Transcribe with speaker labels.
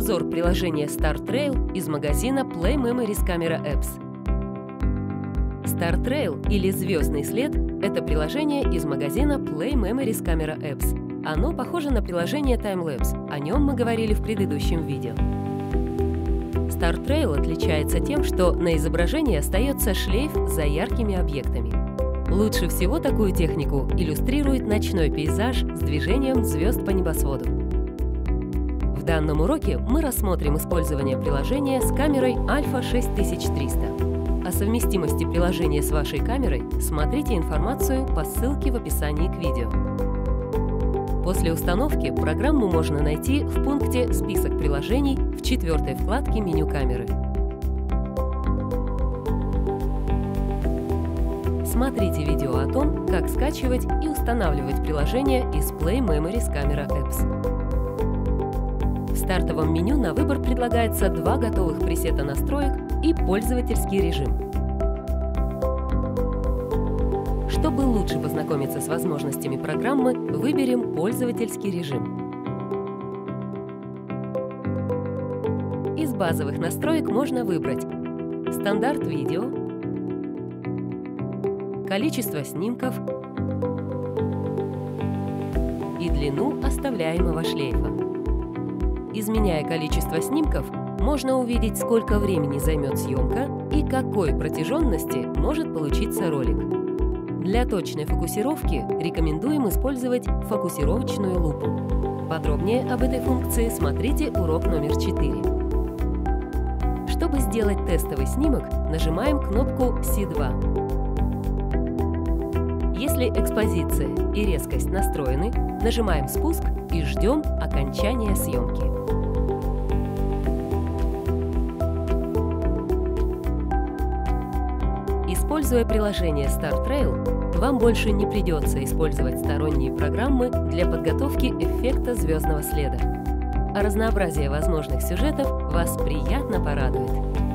Speaker 1: Обзор приложения StarTrail из магазина Play Memories Camera Apps. StarTrail или «Звездный след» — это приложение из магазина Play Memories Camera Apps. Оно похоже на приложение Timelapse, о нем мы говорили в предыдущем видео. StarTrail отличается тем, что на изображении остается шлейф за яркими объектами. Лучше всего такую технику иллюстрирует ночной пейзаж с движением звезд по небосводу. В данном уроке мы рассмотрим использование приложения с камерой Alpha 6300. О совместимости приложения с вашей камерой смотрите информацию по ссылке в описании к видео. После установки программу можно найти в пункте «Список приложений» в 4-й вкладке меню камеры. Смотрите видео о том, как скачивать и устанавливать приложение из Play Memories Camera Apps. В стартовом меню на выбор предлагается два готовых пресета настроек и пользовательский режим. Чтобы лучше познакомиться с возможностями программы, выберем пользовательский режим. Из базовых настроек можно выбрать стандарт видео, количество снимков и длину оставляемого шлейфа. Изменяя количество снимков, можно увидеть, сколько времени займет съемка и какой протяженности может получиться ролик. Для точной фокусировки рекомендуем использовать фокусировочную лупу. Подробнее об этой функции смотрите урок номер 4. Чтобы сделать тестовый снимок, нажимаем кнопку C2. Если экспозиция и резкость настроены, нажимаем спуск и ждем окончания съемки. Используя приложение StarTrail, вам больше не придется использовать сторонние программы для подготовки эффекта звездного следа, а разнообразие возможных сюжетов вас приятно порадует.